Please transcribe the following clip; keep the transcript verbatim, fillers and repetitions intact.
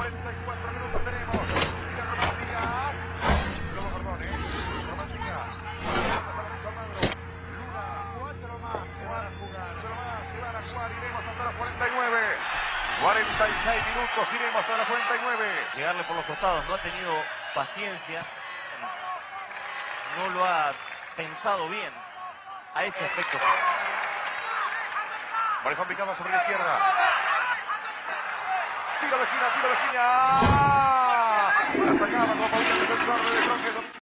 cuarenta y cuatro minutos tenemos. Sigue Román Díaz. Luego Gordón, ¿eh? Román Díaz. Luna, cuatro más. Se van a jugar. Cuatro más, se van a jugar. Iremos hasta los cuarenta y nueve. cuarenta y seis minutos, iremos hasta los cuarenta y nueve. Llegarle por los costados, no ha tenido paciencia. No lo ha pensado bien a ese aspecto. Manejo picado sobre la izquierda. Tiro de esquina, tiro de esquina. La sacaba como un defensor de Tronque.